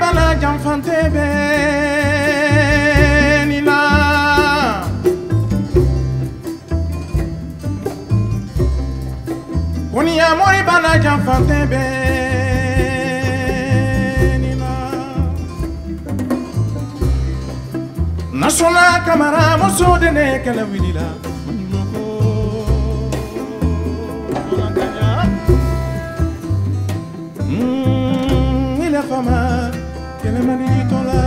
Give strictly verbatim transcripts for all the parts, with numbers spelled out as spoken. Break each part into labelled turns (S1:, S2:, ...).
S1: bana jamfante benina Kuni amori bana jamfante benina Nasona kamara moso dene kala wilila Mmm, il a fama que le manito la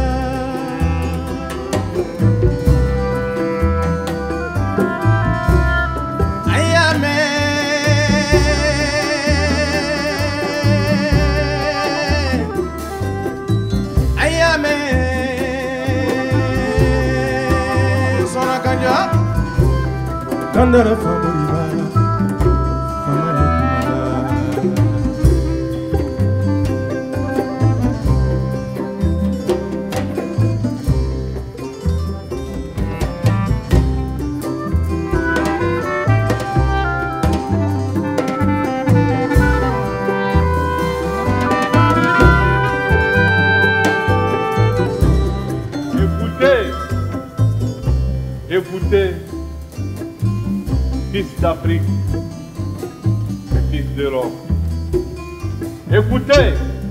S1: Ayame Ayame Sona kanya Kandara favori bala
S2: Écoutez, fils d'Afrique et fils d'Europe. Écoutez,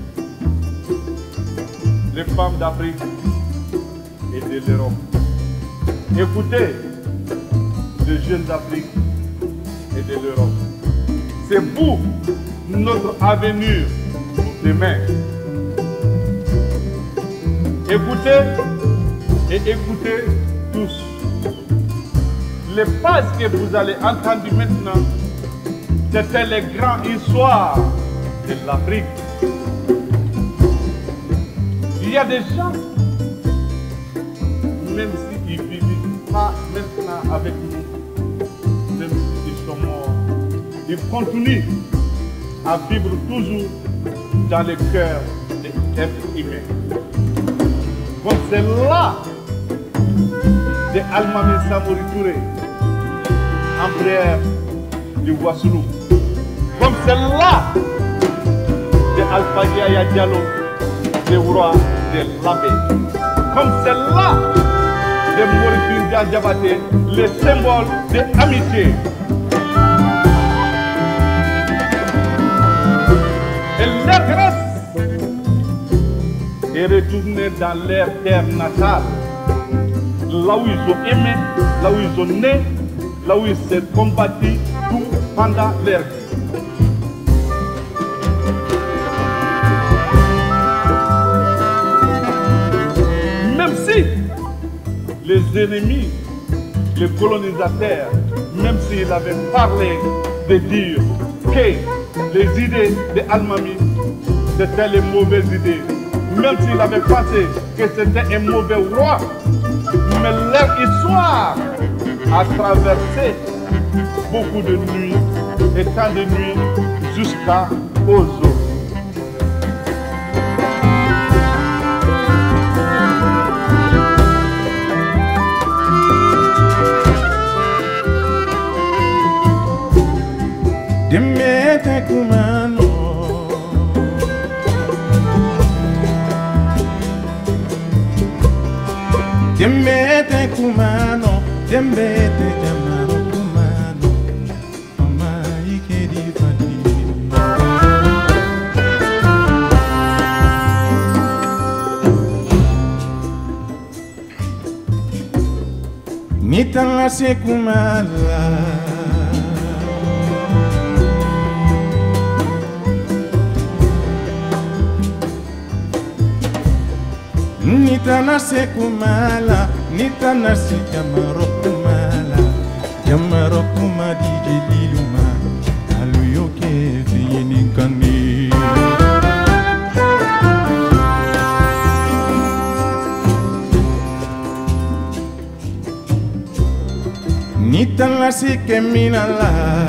S2: les femmes d'Afrique et de l'Europe. Écoutez, les jeunes d'Afrique et de l'Europe. C'est vous, notre avenir demain. Écoutez et écoutez tous. Les phrases que vous allez entendre maintenant, c'était les grandes histoires de l'Afrique. Il y a des gens, même s'ils ne vivent pas maintenant avec nous, même s'ils sont morts, ils continuent à vivre toujours dans le cœur des êtres humains. Comme c'est là de Almami Samori Touré, en prière du Wassoulou. Comme celle-là de Alpha Yaya Diallo, le roi de Labé. Comme celle-là de Maurice Diabaté, le symbole de l'amitié. Et leur grâce est retournée dans leur terre natale. Là où ils ont aimé, là où ils ont né, là où ils s'est combattu tout pendant leur vie. Même si les ennemis, les colonisateurs, même s'ils avaient parlé de dire que les idées de Almami c'était les mauvaises idées, même s'ils avaient pensé que c'était un mauvais roi, mais leur histoire a traversé beaucoup de nuits et tant de nuits jusqu'à aujourd'hui.
S1: Demete kumano Demete kumano Demete jamano kumano Mama ikedi fadi Nitanga se kumala Nitana se kumala, nitana se jamaro kumala, jamaro kumadi jeliluma, aluyoke fiyeninkani. Nitana se keminala.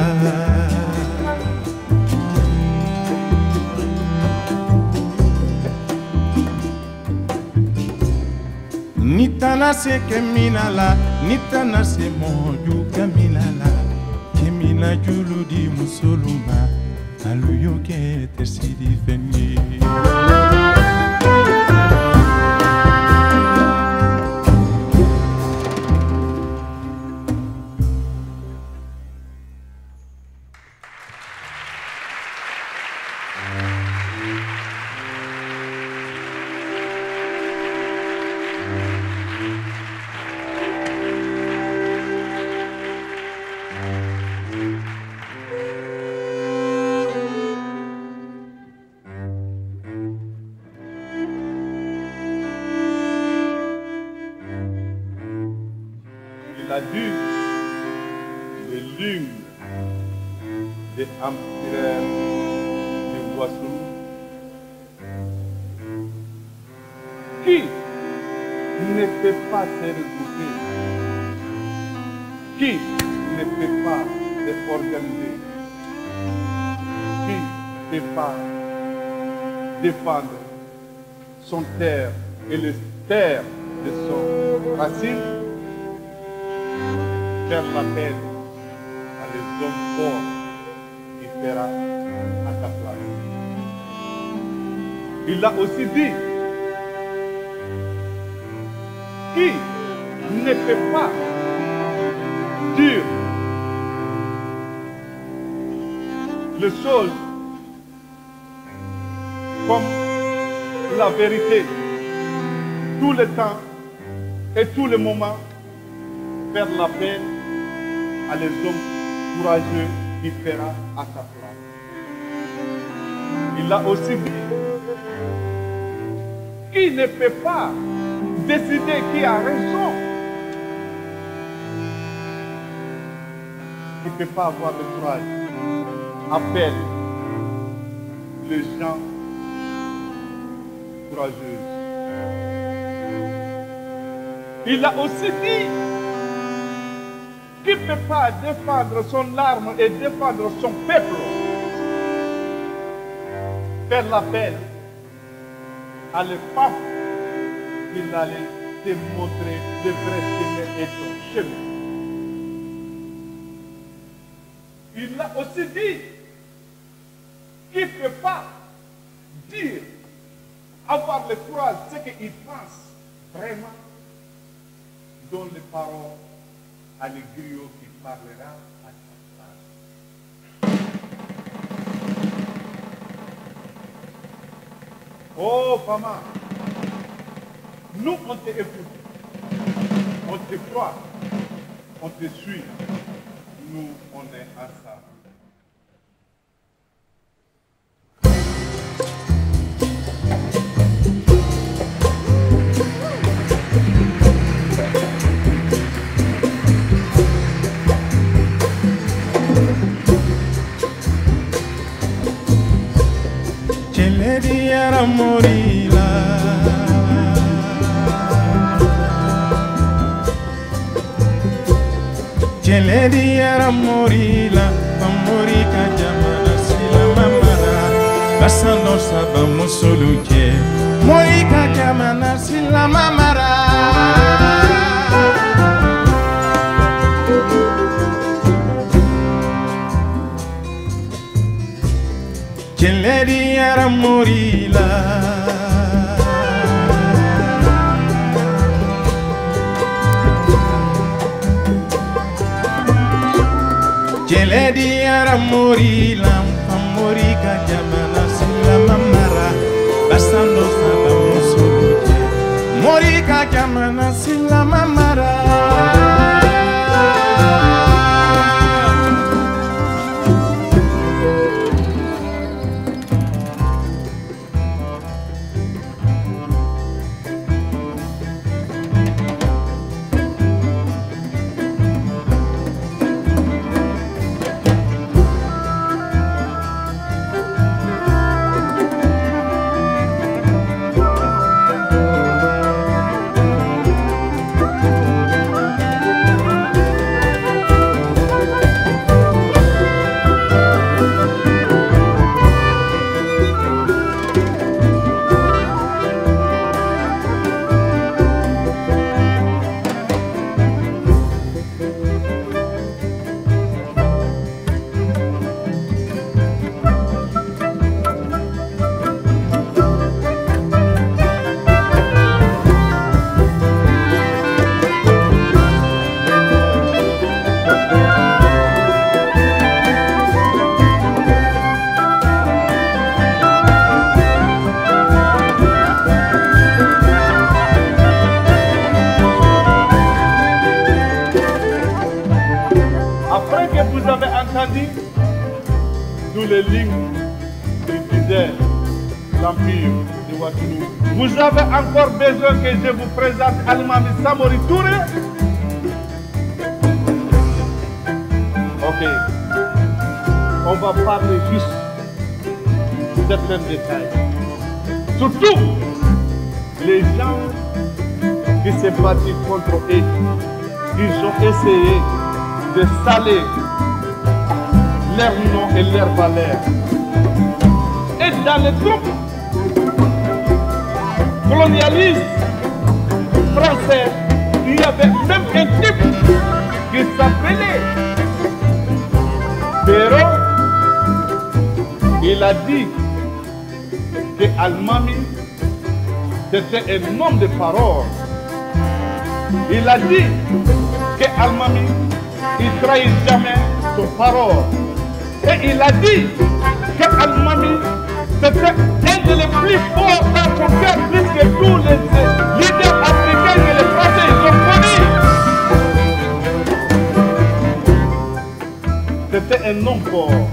S1: Nitana se keminala, nitana se moju kamilala, kemina julu di musuluma, aluyo ke te sidi feni.
S2: Il a dû de l'une des empires de Ouassou qui ne peut pas se regrouper, qui ne peut pas se organiser, qui ne peut pas défendre son terre et le terre de son racine, faire l'appel à des hommes forts qui fera à ta place. Il a aussi dit qui ne peut pas dire les choses comme la vérité tout le temps et tout le moment, faire l'appel à les hommes courageux qui fera à sa place. Il a aussi dit qui ne peut pas décider qui a raison, qui ne peut pas avoir le courage, appelle les gens courageux. Il a aussi dit qu'il ne peut pas défendre son arme et défendre son peuple. Faire l'appel à les femmes qu'il allait te montrer le vrai chemin et ton chemin. Il a aussi dit qu'il ne peut pas dire, avoir le courage, ce qu'il pense vraiment, donne les paroles à l'Église qui parlera à sa place. Oh, maman, nous on te écoute, on te croit, on te suit, nous on est ensemble.
S1: Chelediara morila, Chelediara morila, pamorika jamana sila mamara, basando saba musuluke, morika jamana sila mamara. Chelediara morila, Chelediara morila, pamorika jamana sila mamara, basando saba musuluke, morika jamana sila mamara.
S2: Tous les lignes du désert, l'empire de Ouattounou. Vous avez encore besoin que je vous présente Almami Samori Touré, aborder. On va parler juste de certains détails. Surtout les gens qui se battent contre eux, ils ont essayé de saler leur nom et leur valeur. Et dans les troupes colonialistes français, il y avait même un type qui s'appelait Perrault. Il a dit que Almami c'était un homme de parole. Il a dit que Almami il trahit jamais son parole. Et il a dit que Almami c'était un des plus forts dans son cœur, plus que tous les leaders africains et les Français ils ont connu. C'était un homme fort.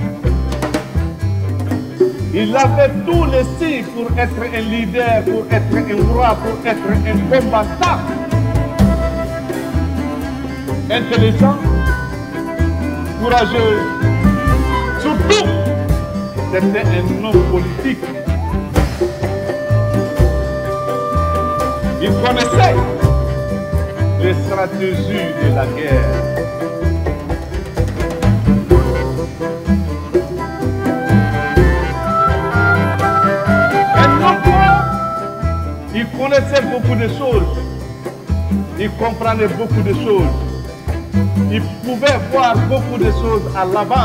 S2: Il avait tous les signes pour être un leader, pour être un roi, pour être un combattant. Intelligent, courageux, surtout, c'était un homme politique. Il connaissait les stratégies de la guerre. Il connaissait beaucoup de choses, il comprenait beaucoup de choses, il pouvait voir beaucoup de choses à l'avance.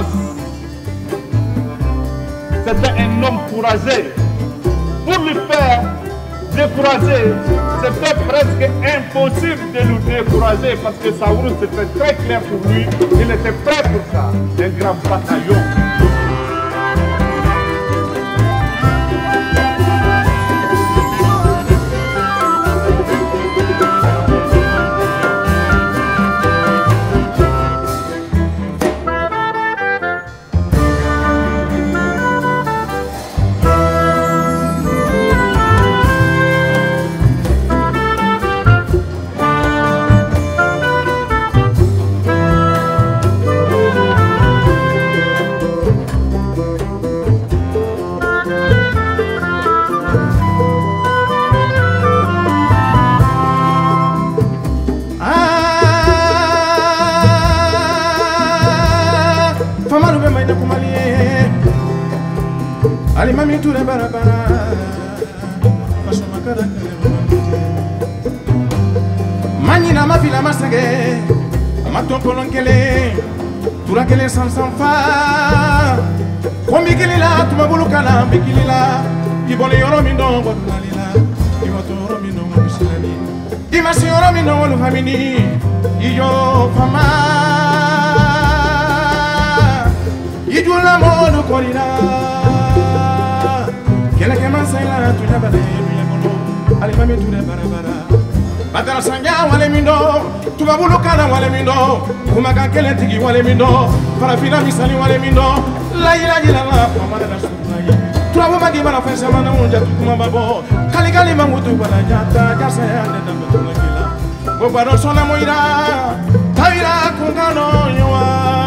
S2: C'était un homme courageux. Pour lui faire décourager, c'était presque impossible de le décourager parce que sa route c'était très clair pour lui, il était prêt pour ça, un grand bataillon.
S1: Alimami ture barabara, fasoma karakale Manina ma fila masage, amaton kolonkele, turakele sansanfa. Kombi kilila, tumabulukana, bikilila, ibole yoro mindo godlalila, iwato yoro mindo bisilali, imasi yoro mindo lufamini, iyo fama, ijula modu korina. Keleke mansela tuja bade miyamono alimami ture barabara batara sanga wale mindo tubabulu kana wale mindo kumaga kele tigi wale mindo farafina misali wale mindo la ila ila la pamana na sunai tuabo magi bana fensa mana unja tukuma babo kali kali mangutu bana jata jasa ya ndenda mtuna kila bobaro sona moira taira kungano yoa.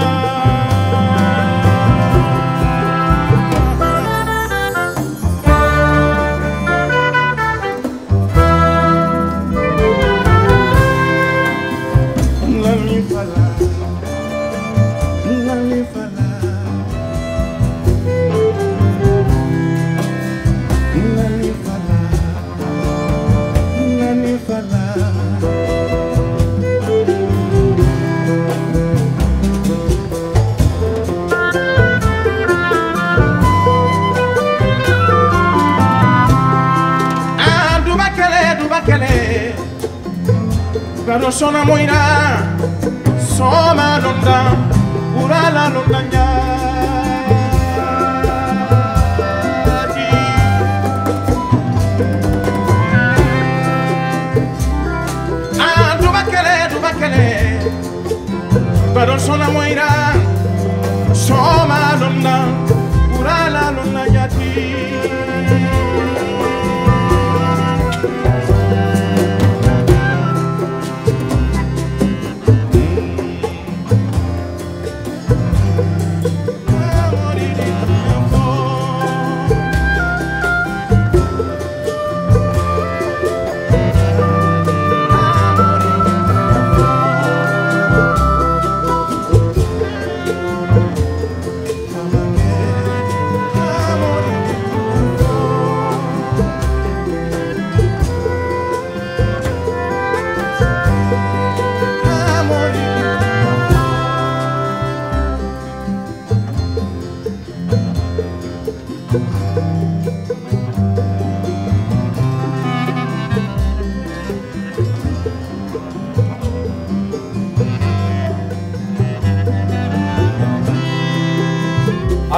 S1: Pero sona moira, soma londa, urala londanya. Ah, dubakele, dubakele. Pero sona moira, soma londa, urala londanya.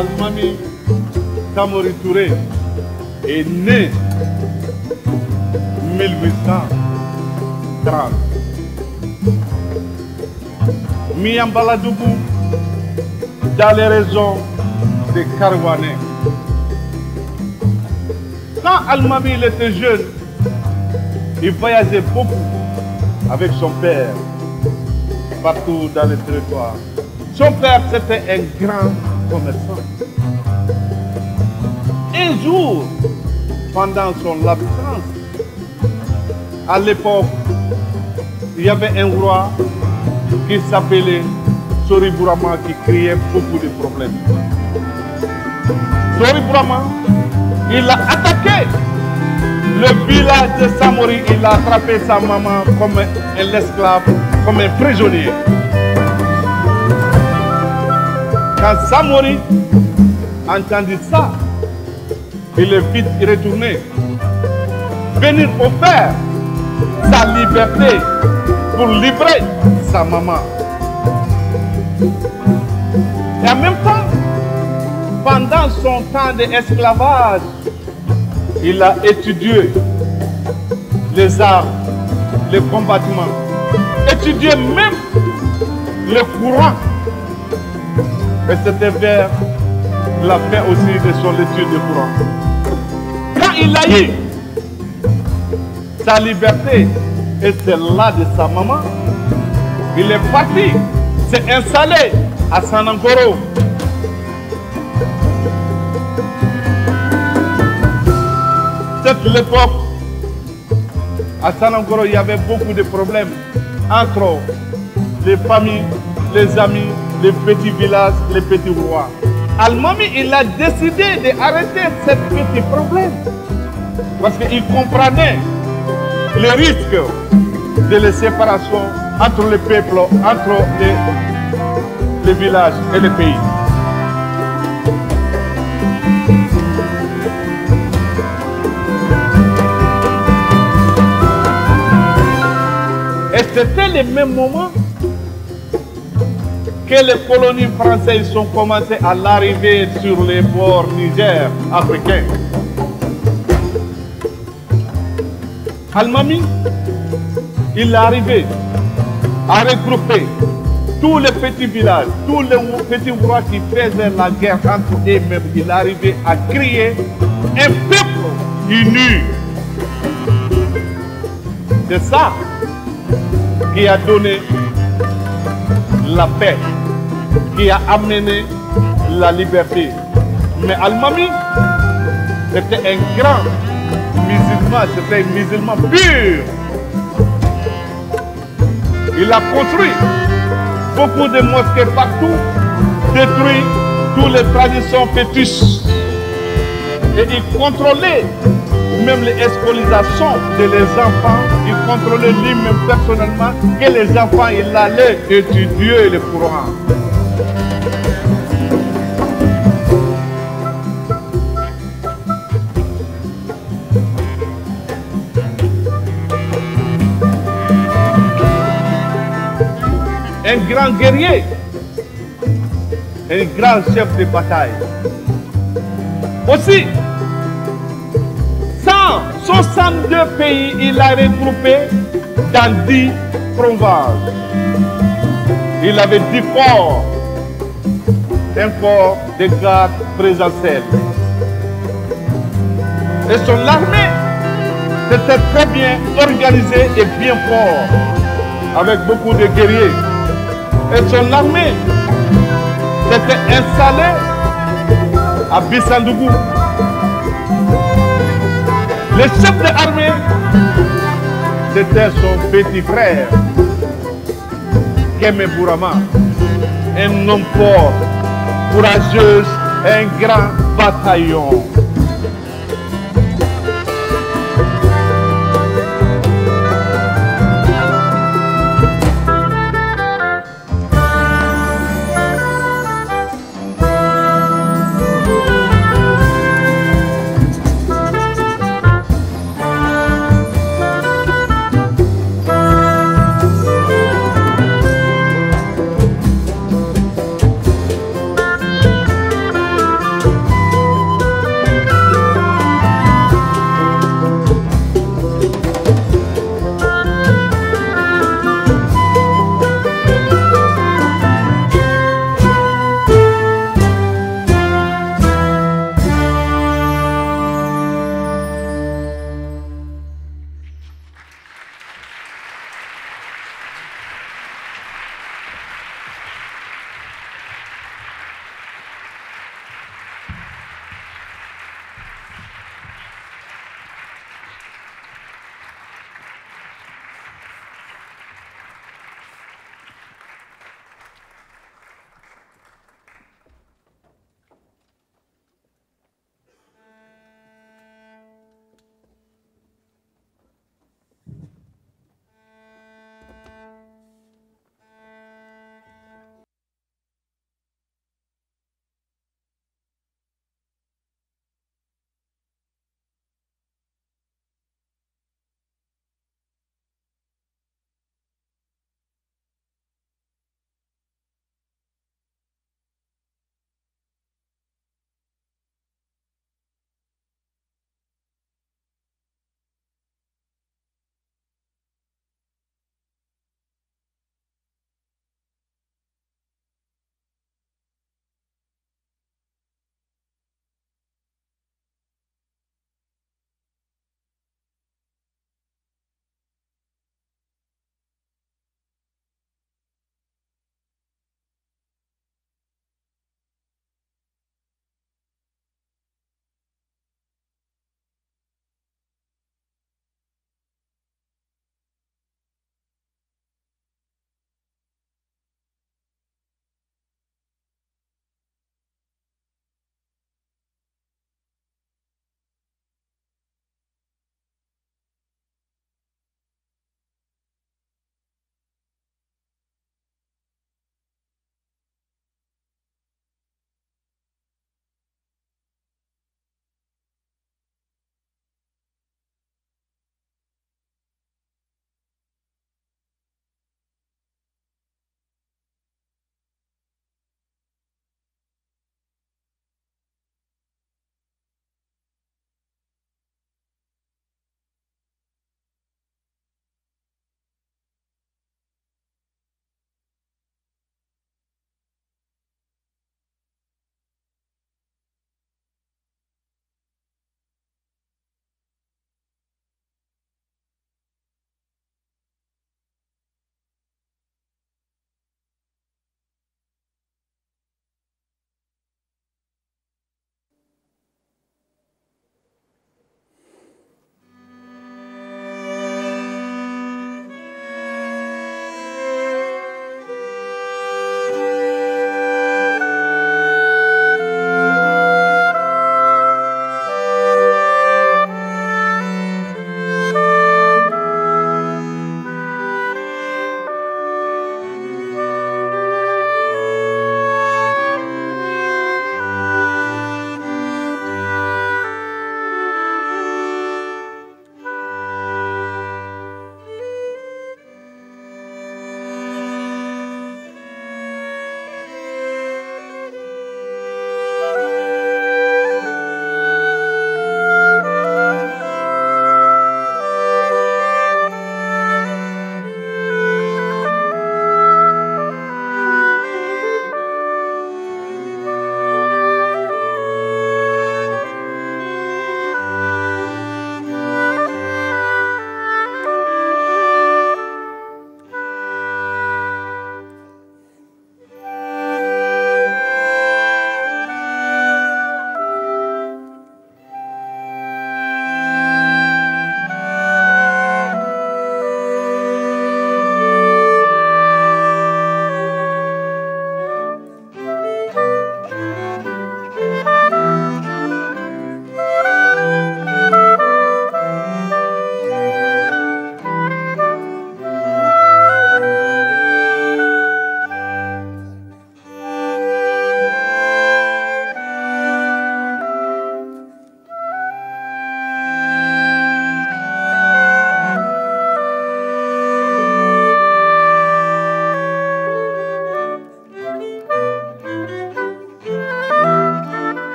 S2: Almami Samori Touré est né mille huit cent trente. Miambaladougou, dans les régions de Karouané. Quand Almami il était jeune, il voyageait beaucoup avec son père, partout dans les territoires. Son père, c'était un grand commerçant. Un jour, pendant son absence, à l'époque, il y avait un roi qui s'appelait Soribourama qui créait beaucoup de problèmes. Soribourama, il a attaqué le village de Samori, il a attrapé sa maman comme un esclave, comme un prisonnier. Quand Samori entendit ça, il est vite retourné, venir offrir sa liberté pour libérer sa maman. Et en même temps, pendant son temps d'esclavage, il a étudié les arts, les combattements, étudié même le courant. Et c'était vers la fin aussi de son étude de courant. Quand il a eu sa liberté et celle-là de sa maman, il est parti, s'est installé à Sanangoro. Cette l'époque, à Sanangoro, il y avait beaucoup de problèmes entre les familles, les amis, les petits villages, les petits rois. Almami, il a décidé d'arrêter ce petit problème parce qu'il comprenait le risque de la séparation entre les peuples, entre les, les villages et les pays. Et c'était le même moment que les colonies françaises ont commencé à l'arrivée sur les bords Niger africains. Almami, il est arrivé à regrouper tous les petits villages, tous les petits rois qui faisaient la guerre entre eux-mêmes. Il est arrivé à créer un peuple uni. C'est ça qui a donné la paix, qui a amené la liberté. Mais Almami, c'était un grand musulman, c'était un musulman pur. Il a construit beaucoup de mosquées partout, détruit toutes les traditions fétiches. Et il contrôlait même les scolarisation de les enfants, il contrôlait lui-même personnellement que les enfants il allait étudier le Coran. Un grand guerrier, un grand chef de bataille. Aussi, cent soixante-deux pays, il a regroupé dans dix provinces. Il avait dix forts, un fort de garde présidentielle. Et son armée était très bien organisée et bien fort, avec beaucoup de guerriers. Et son armée s'était installée à Bissandougou. Le chef de l'armée, c'était son petit frère, Keme Bourama, un homme fort, courageux, un grand bataillon.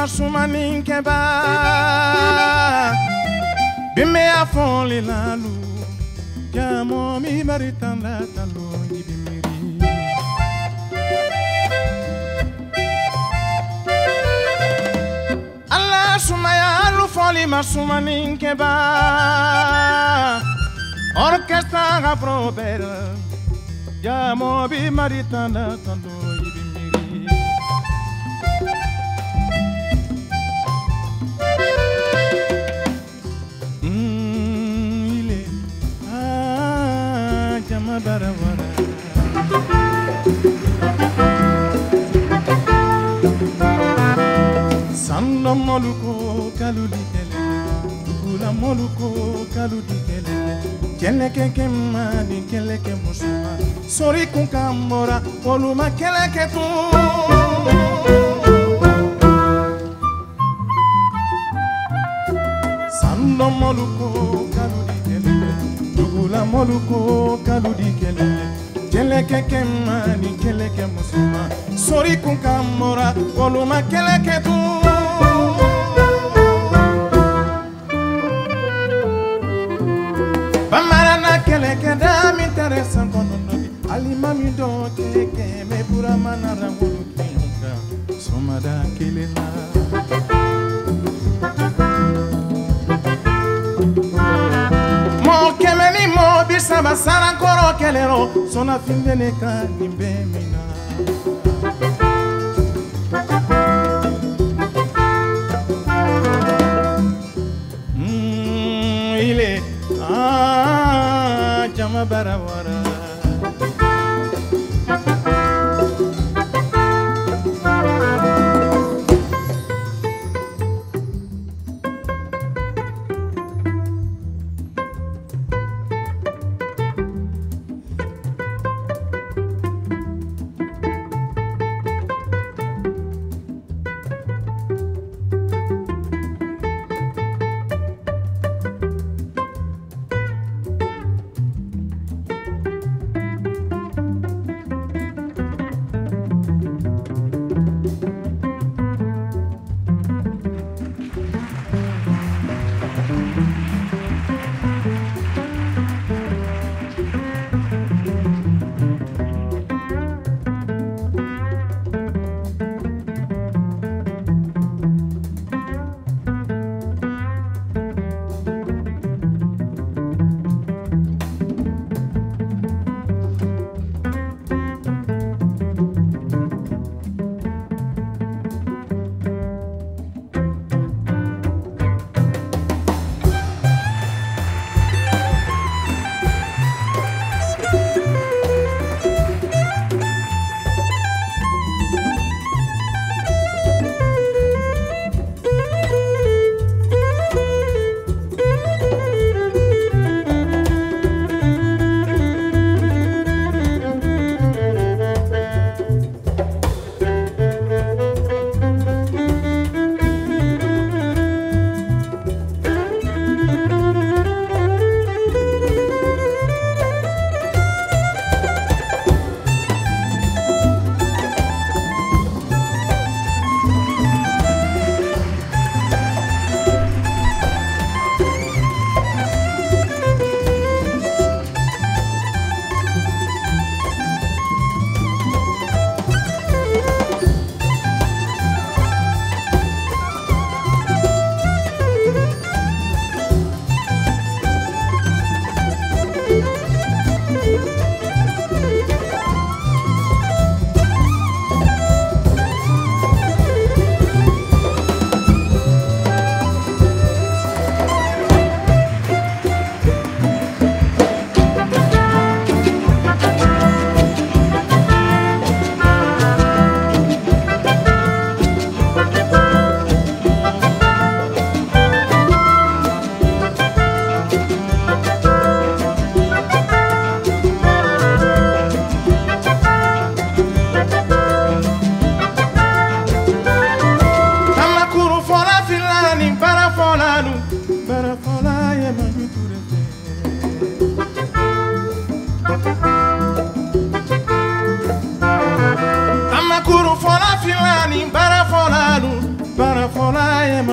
S1: masumani keba bime afon lalu jamo mi maritanda talo ibimiri Allah sumaya lu foli masumani keba orchestra ga propera jamo bi maritanda talo barawara sando moluko kaludi kele dugula moluko kaludi kele kele keke mani kele ke musuma sori kun kamora oluma kele ke tu sando moluko kaludi kele dugula moluko kaludi kele kele keke mani kele ke musuma sori kun kamora oluma kele ke tu bamarana kele ke da mi interessa kono nobi alima mi do keke me pura manara ngulu kinga somada kele la kemeni mo bisaba sara koro kelero sona findene ka nimbe mina mm ile ah jama barawara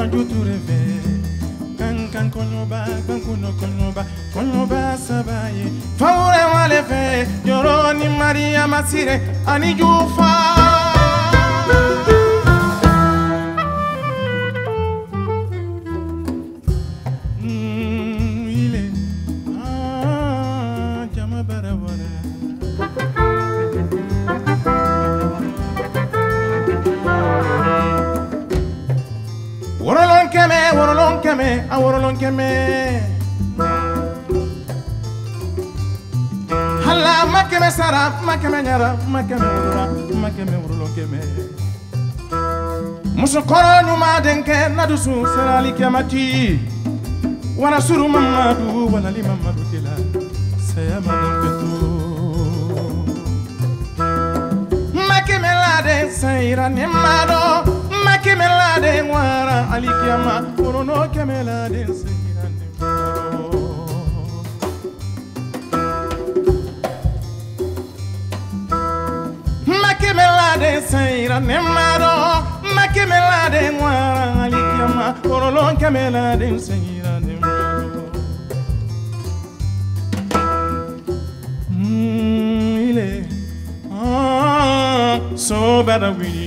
S1: jutu reve kan kan konyoba kan kuno konyoba konyoba sabaye faure wale fe yoroni Maria Masire ani jufa mm, ile ah jama barawara Worolon keme, worolon keme, a worolon keme. Hala makeme sara, makeme nyara, makeme worora, makeme worolon keme. Muso koro nyuma denke na dusu serali kiamati. Wana suru mamadu, wana li mamadu kila. Saya madam petu. Makeme lade saira nemado. Kemela de ngwara alikiama orono kemela de sehirande makemela de sehirande maro makemela de ngwara alikiama orono kemela de sehirande maro mm ile ah so bad we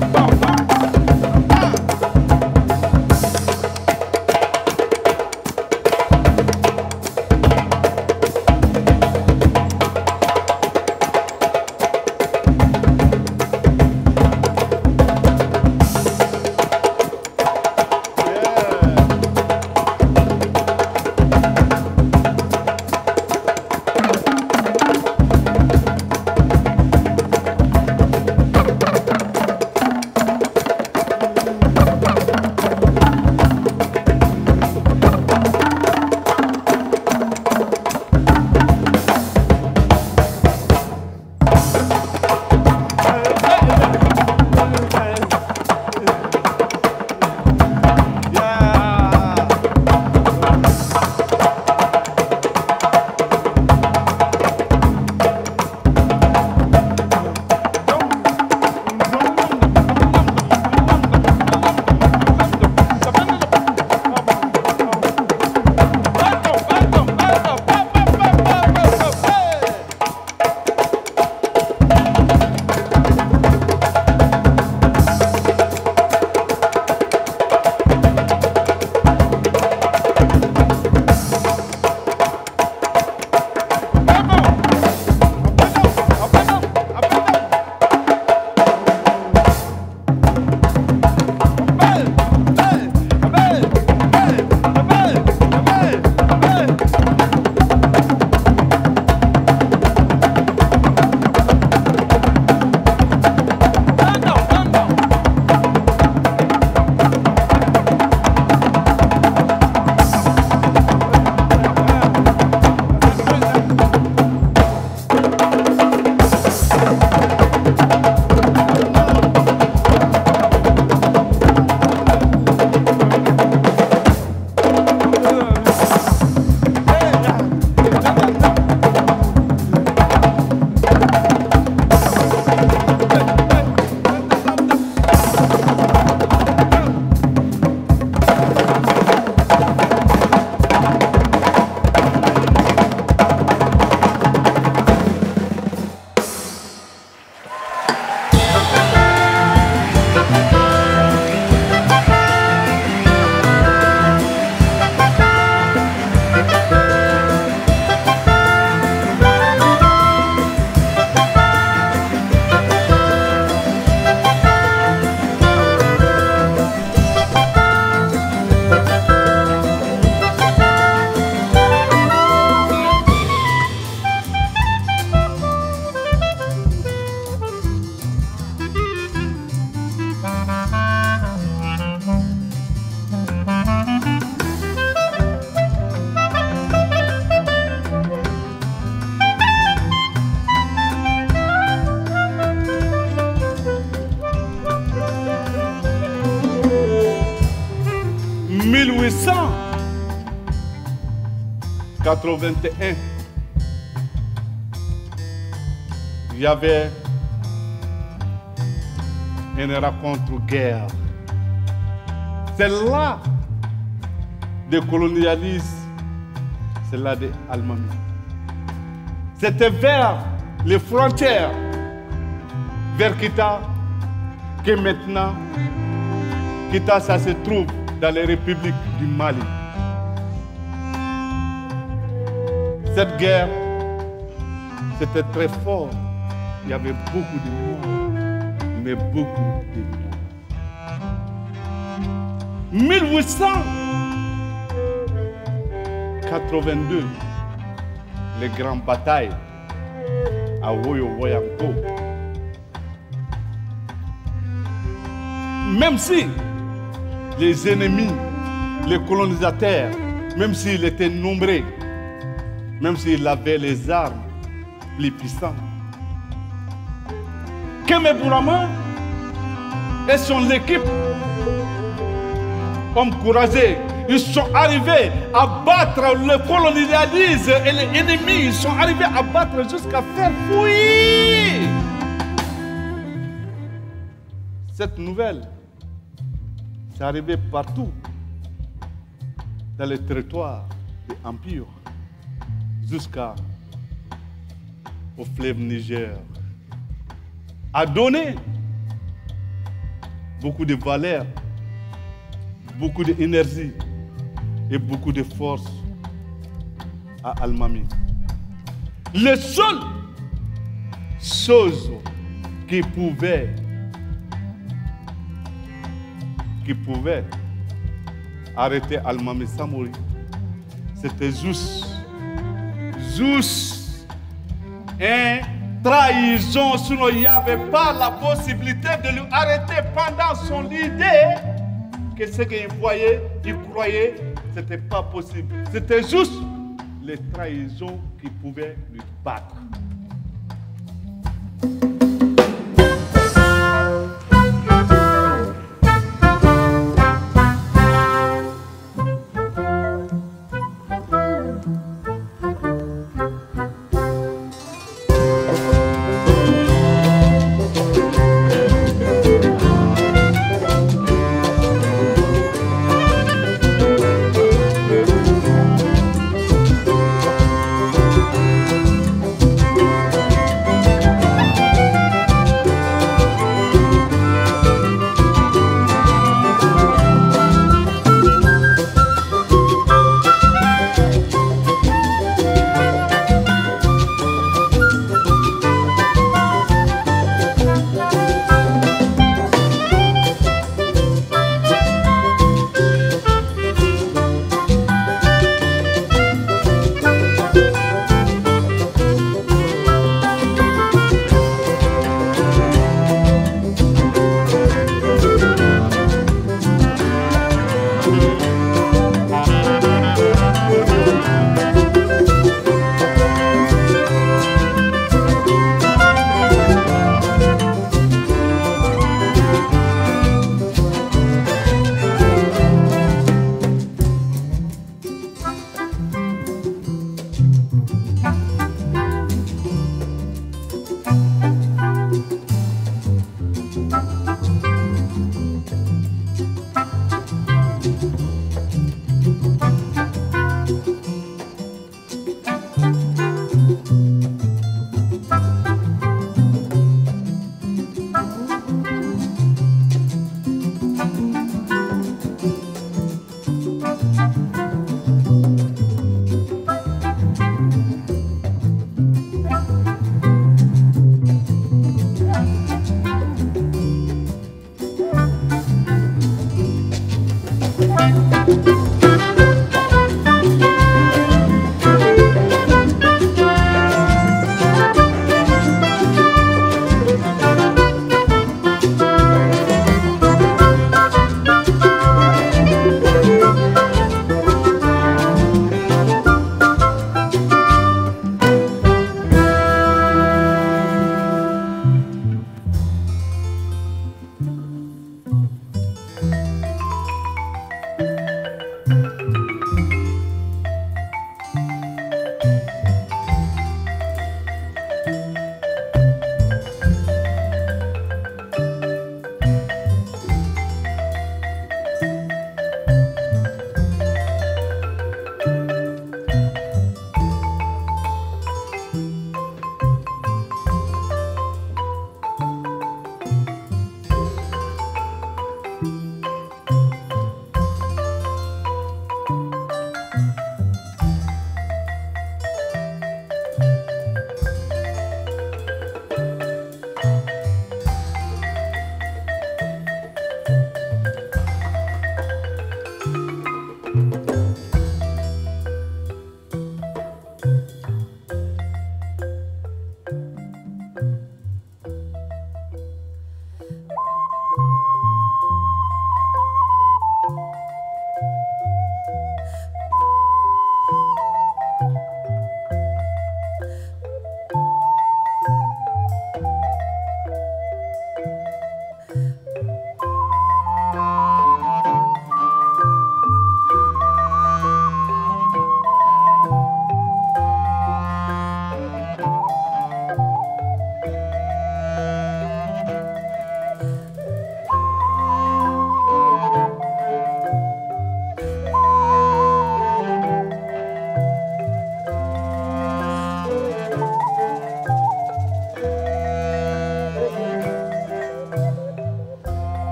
S2: mille huit cent quatre-vingt-un, il y avait une rencontre guerre. Celle-là des colonialistes, celle-là des Allemands. C'était vers les frontières, vers Kita, que maintenant, Kita, ça se trouve dans les républiques du Mali. Cette guerre, c'était très fort. Il y avait beaucoup de morts, mais beaucoup de morts. mille huit cent quatre-vingt-deux, les grandes batailles à Woyo-Woyanko. Même si les ennemis, les colonisateurs, même s'ils étaient nombreux, même s'ils avaient les armes plus puissantes, Keme Bourama et son équipe, hommes courageux, ils sont arrivés à battre le colonialisme et les ennemis, ils sont arrivés à battre jusqu'à faire fuir. Cette nouvelle, c'est arrivé partout dans les territoires de l'Empire, jusqu'au fleuve Niger, a donné beaucoup de valeur, beaucoup d'énergie et beaucoup de force à Almami. Les seules choses qui pouvaient, qui pouvaient arrêter Almami Samori, c'était juste, juste une trahison, sinon il n'y avait pas la possibilité de lui arrêter pendant son idée que ce qu'il voyait, il croyait, ce n'était pas possible. C'était juste les trahisons qui pouvaient lui battre.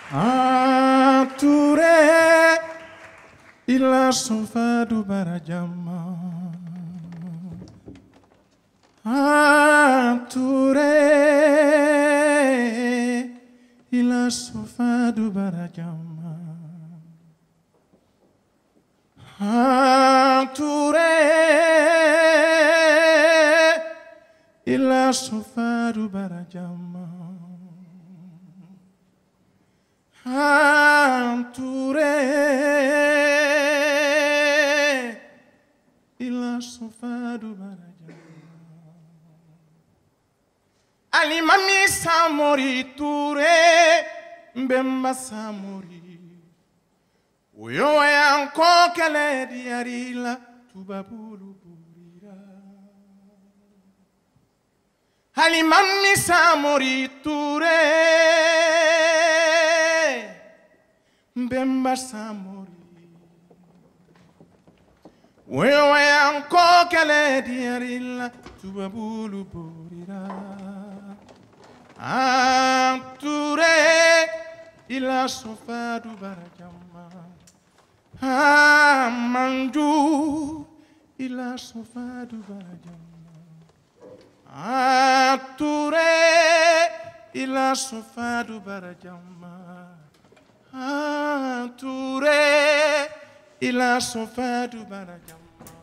S1: Entouré, il a sofado barajama. Entouré, il a sofado barajama. Entouré, il a sofado barajama. Entouré, il a sofado barajama. Ali mami samori Touré, mbemba samori. Uyo yanko kele diarila tubabulu burira. Ali mami samori Touré, mbemba samori. Uyo yanko kele diarila tubabulu burira. Entouré, il a sofado barajama. Manjou, il a sofado barajama. Entouré, il a sofado barajama. Entouré, il a sofado barajama.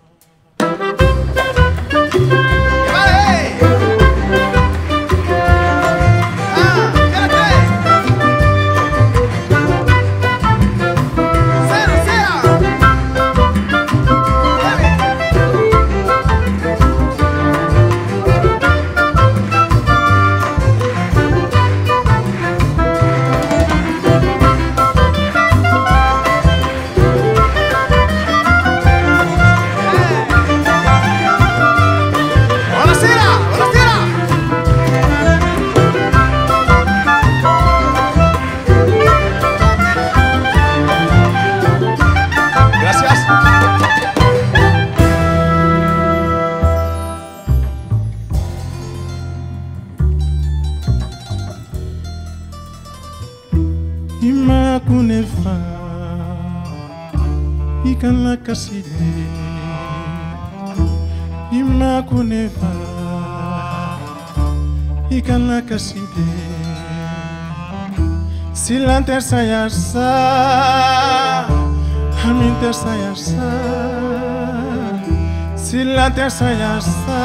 S1: Ima kunefa ikan la kaside. Ima kunefa ikan la kaside. Silante saya sa, aminte saya sa. Silante saya sa,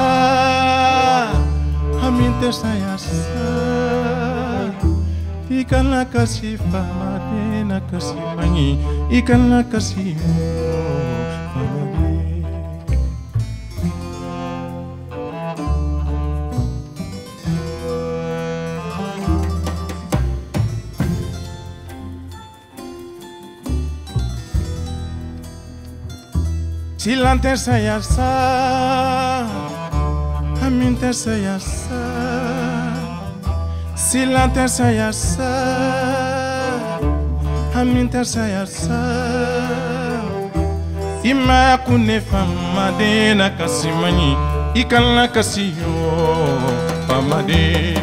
S1: aminte saya sa. Ikan la kasih famade na kasih mangi, ikan la kasih famade. Silante saya sa, aminte saya sa. Silante saya sa, aminte saya sa. Ima kunefa famade na kasih mangi, ikan la kasih famade.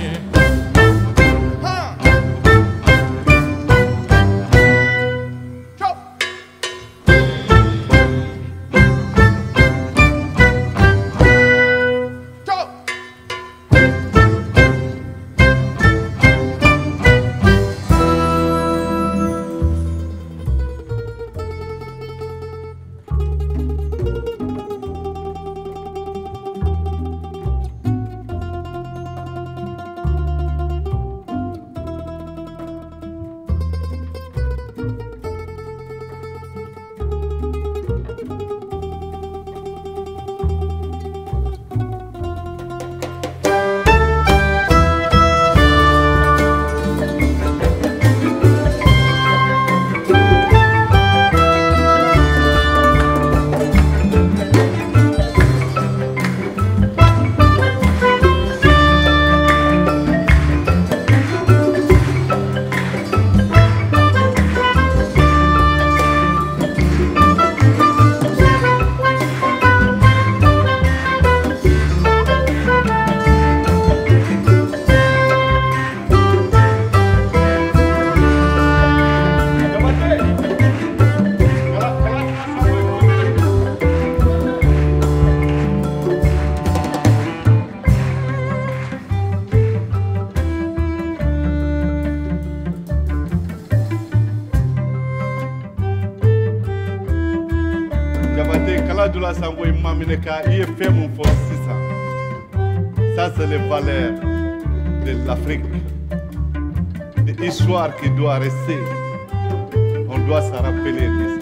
S2: Badula Sangoy Mamineka, il est fait mon force, c'est ça. Ça, c'est les valeurs de l'Afrique. L'histoire qui doit rester. On doit se rappeler de ça.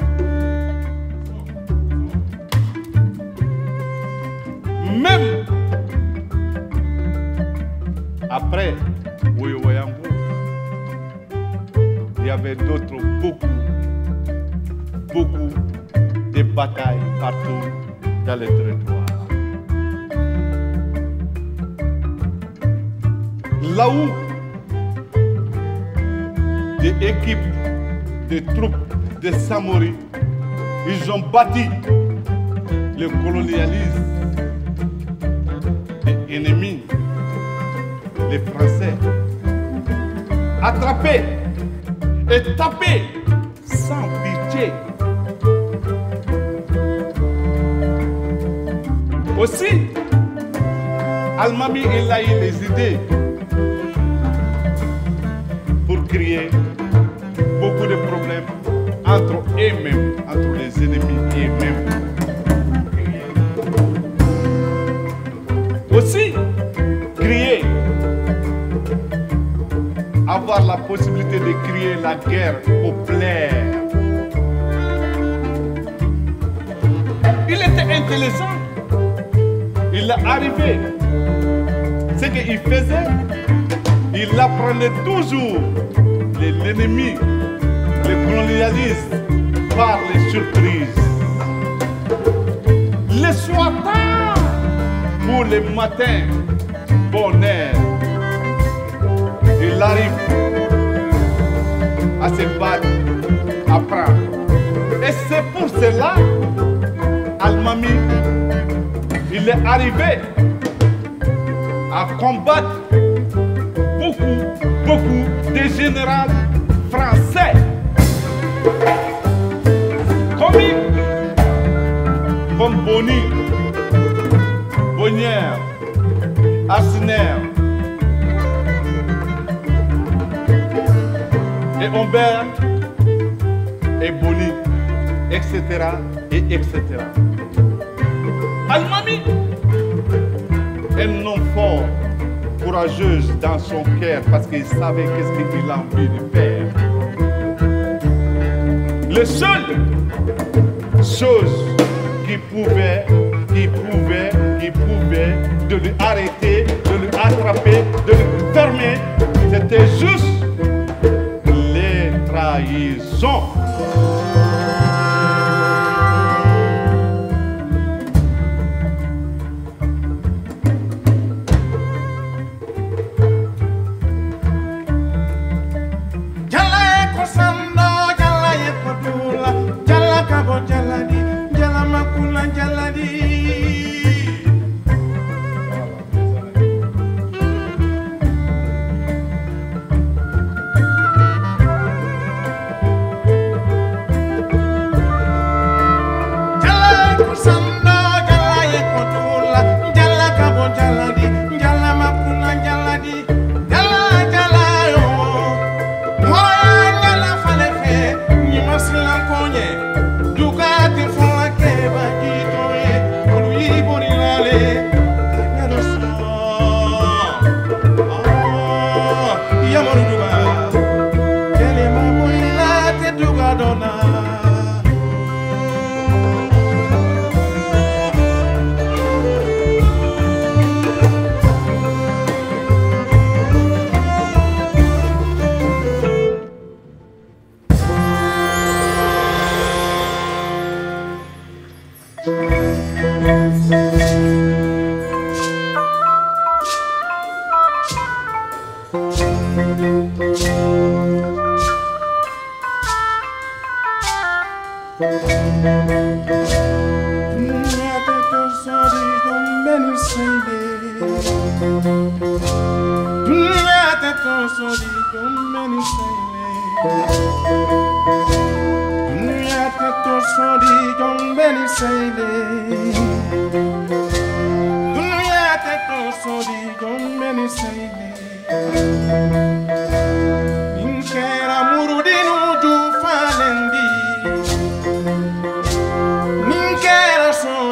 S2: Même après Woyowoyango, il y avait d'autres, beaucoup, beaucoup de batailles partout dans les territoires. Là où des équipes, des troupes, des Samori, ils ont bâti le colonialisme des ennemis, les Français, attrapés et tapés sans pitié. Aussi, Almami il a eu les idées pour créer beaucoup de problèmes entre eux-mêmes, entre les ennemis eux-mêmes. Aussi, créer, avoir la possibilité de créer la guerre populaire. Il était intelligent. Il est arrivé. Ce qu'il faisait, il apprenait toujours l'ennemi, le colonialisme par les surprises. Le soir tard, pour le matin, bonheur, il arrive à se battre, à prendre. Et c'est pour cela, Almami, il est arrivé à combattre beaucoup, beaucoup de généraux français. Comme, comme Boni, Bonnière, Arsinaire et Humbert et Boni, et cetera et et cetera. Almami, un homme fort, courageuse dans son cœur parce qu'il savait qu'est-ce qu'il a envie de faire. Le seul chose qui pouvait, qui pouvait, qui pouvait de lui arrêter, de lui attraper, de lui fermer, c'était juste les trahisons.
S1: Ninkera so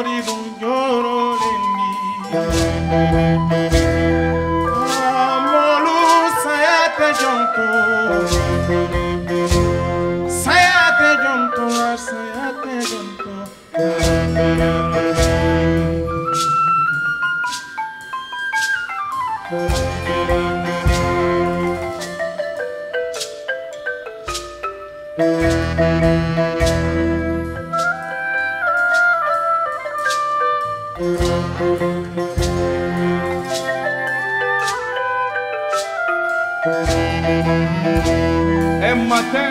S2: Un matin,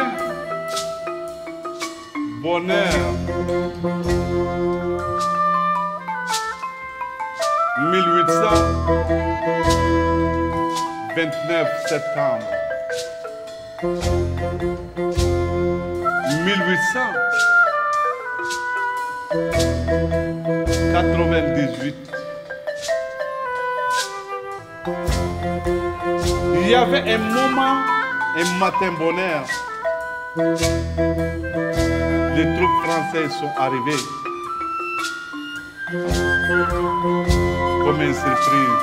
S2: bonheur, mille huit cent vingt-neuf septembre, mille huit cent quatre-vingt-dix-huit. Il y avait un moment, un matin bonheur, les troupes françaises sont arrivées comme une surprise.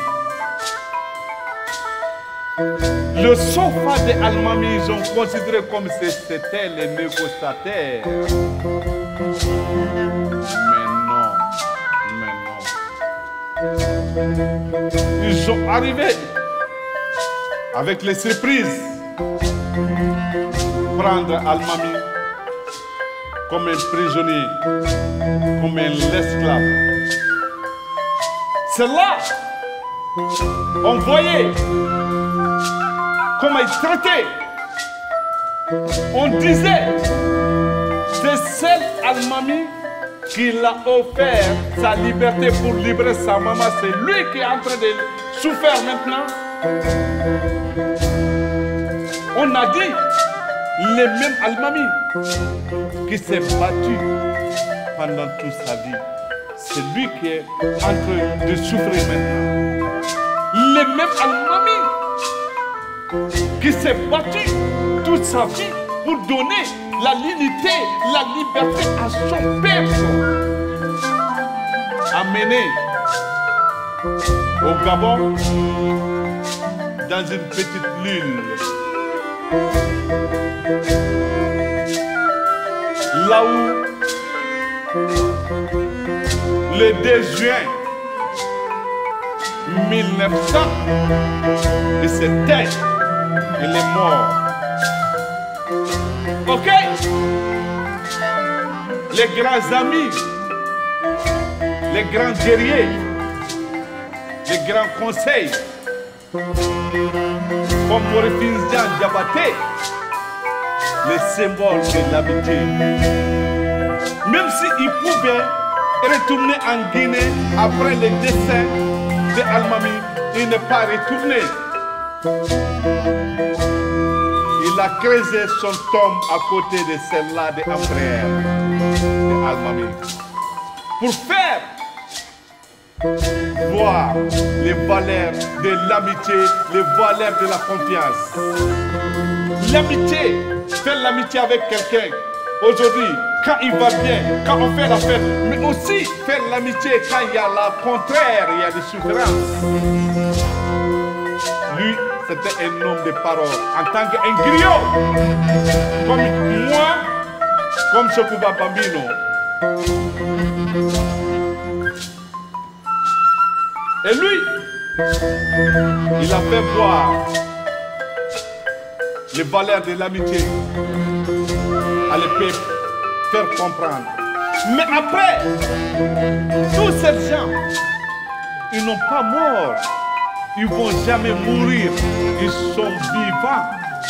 S2: Le sofa des Almami, ils ont considéré comme si c'était les négociateurs. Mais non, mais non. Ils sont arrivés avec les surprises, prendre Almami comme un prisonnier, comme un esclave. C'est là, on voyait comment il traitait. On disait, c'est seul Almami qui l'a offert sa liberté pour libérer sa maman. C'est lui qui est en train de souffrir maintenant. On a dit, les mêmes Almami qui s'est battu pendant toute sa vie, c'est lui qui est en train de souffrir maintenant. Les mêmes Almami qui s'est battu toute sa vie pour donner la dignité, la liberté à son peuple, amené au Gabon dans une petite île. Là où le deux juin mille neuf cents, il s'était, il est mort. Ok? Les grands amis, les grands guerriers, les grands conseils, comme Maurice Diabaté, les symboles de l'amitié. Même s'il pouvait retourner en Guinée après le décès de Almami, il n'est pas retourné. Il a creusé son tombe à côté de celle-là de Ambrère, de Almami, pour faire voir les valeurs de l'amitié, les valeurs de la confiance. L'amitié, faire l'amitié avec quelqu'un, aujourd'hui, quand il va bien, quand on fait la fête, mais aussi faire l'amitié quand il y a le contraire, il y a des souffrances. Lui, c'était un homme de parole, en tant qu'un griot, comme moi, comme Sekouba Bambino. Et lui, il a fait voir les valeurs de l'amitié à les peuples, faire comprendre. Mais après, tous ces gens, ils n'ont pas mort. Ils ne vont jamais mourir. Ils sont vivants.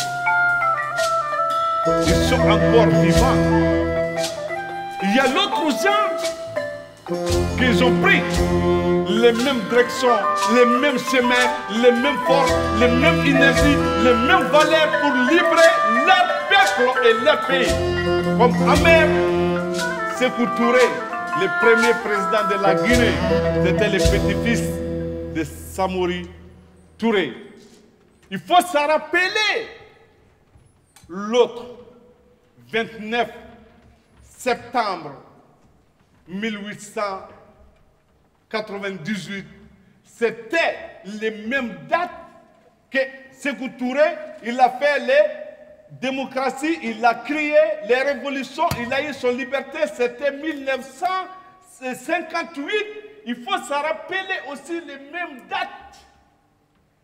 S2: Ils sont encore vivants. Il y a d'autres gens qui ont pris les mêmes directions, les mêmes chemins, les mêmes forces, les mêmes énergies, les mêmes valeurs pour libérer leur peuple et leur pays. Comme Ahmed Sékou Touré, le premier président de la Guinée, c'était le petit-fils de Samori Touré. Il faut se rappeler l'autre, vingt-neuf septembre mille huit cent quatre-vingt-dix-huit, c'était les mêmes dates que Sékou Touré, il a fait les démocraties, il a créé les révolutions, il a eu son liberté, c'était mille neuf cent cinquante-huit. Il faut se rappeler aussi les mêmes dates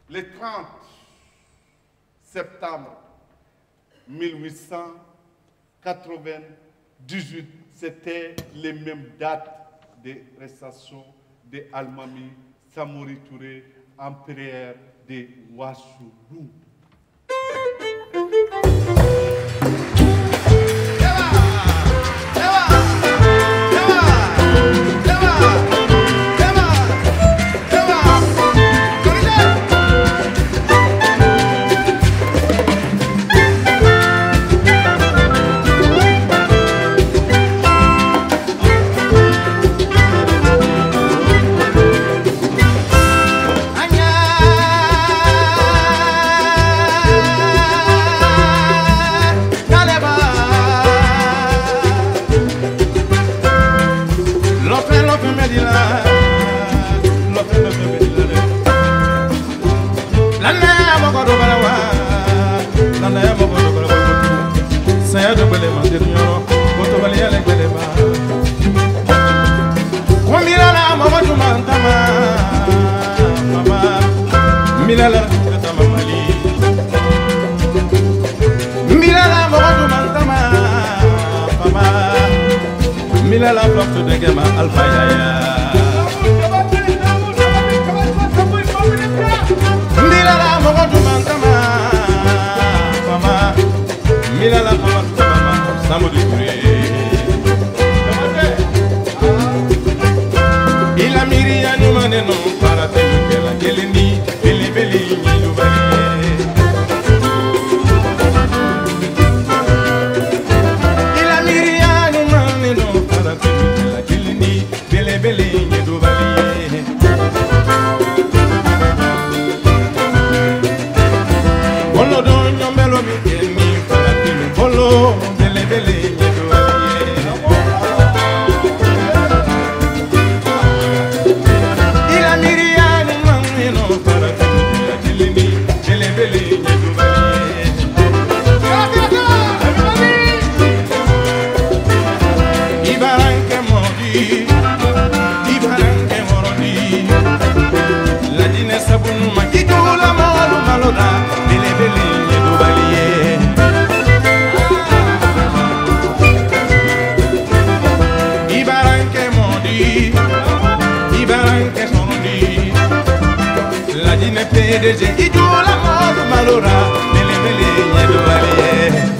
S2: le trente septembre mille huit cent quatre-vingt-dix-huit, c'était les mêmes dates de arrestation de Almami Samori Touré en prière de Ouassoulou.
S1: Milala tama mali Milala modu mantama Pama Milala flocto de gema alfa yaya Milala modu mantama Pama Milala pama pama Samo de Touré Ila miria ni maneno para tenuke la keleni P D G, Idola, Malora, Mele Mele, Yedo Valie.